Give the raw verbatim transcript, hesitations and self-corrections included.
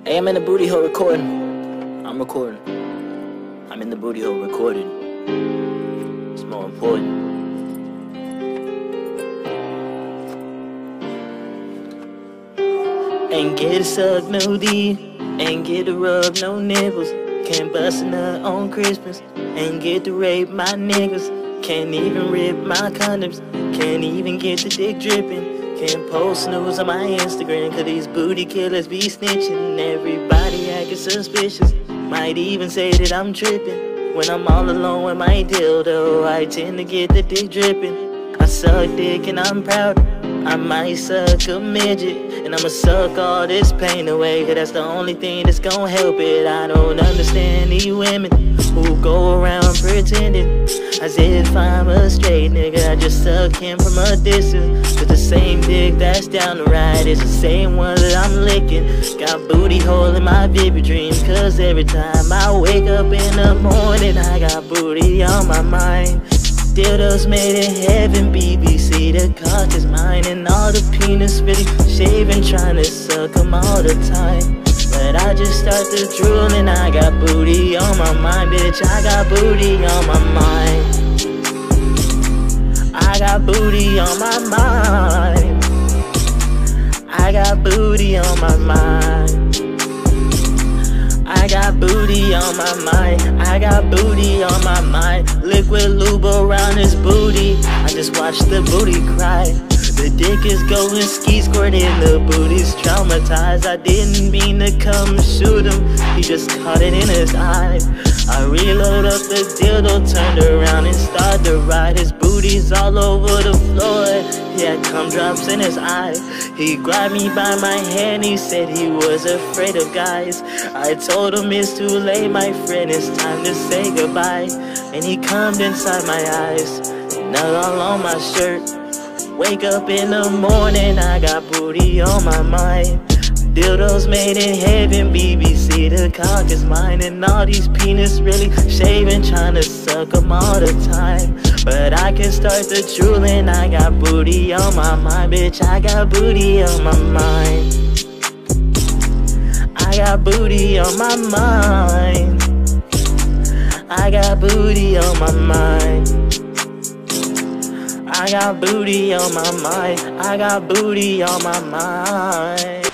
Hey, I'm in the booty hole recording. I'm recording. I'm in the booty hole recording. It's more important. Ain't get to suck no D, ain't get to rub no nipples. Can't bust a nut on Christmas, ain't get to rape my niggas. Can't even rip my condoms, can't even get the dick dripping. Can't post news on my Instagram, cause these booty killers be snitching. Everybody acting suspicious, might even say that I'm tripping. When I'm all alone with my dildo, I tend to get the dick dripping. I suck dick and I'm proud, I might suck a midget. And I'ma suck all this pain away, cause that's the only thing that's gonna help it. I don't understand these women who go around pretending as if I'm a straight nigga. I just suck him from a distance, cause the same dick that's down the right is the same one that I'm licking. Got booty hole in my vivid dreams, cause every time I wake up in the morning I got booty on my mind. Dildos made in heaven, B B C, the cock is mine. And all the penis really shaving, trying to suck them all the time. But I just start to drool and I got booty on my mind. Bitch, I got booty on my mind. I got booty on my mind. I got booty on my mind. I got booty on my mind. I got booty on my mind. Liquid lube around his booty, I just watch the booty cry. The dick is going ski squirting, the booty's traumatized. I didn't mean to come shoot him, he just caught it in his eye. I reload up the dildo, turned around and started to ride. His booty's all over the floor, he had cum drops in his eye. He grabbed me by my hand, he said he was afraid of guys. I told him it's too late, my friend, it's time to say goodbye. And he cummed inside my eyes, nut all on my shirt. Wake up in the morning, I got booty on my mind. Dildos made in heaven, B B C, the cock is mine. And all these penis really shaving, trying to suck them all the time. But I can start the drooling, I got booty on my mind. Bitch, I got booty on my mind. I got booty on my mind. I got booty on my mind. I got booty on my mind. I got booty on my mind.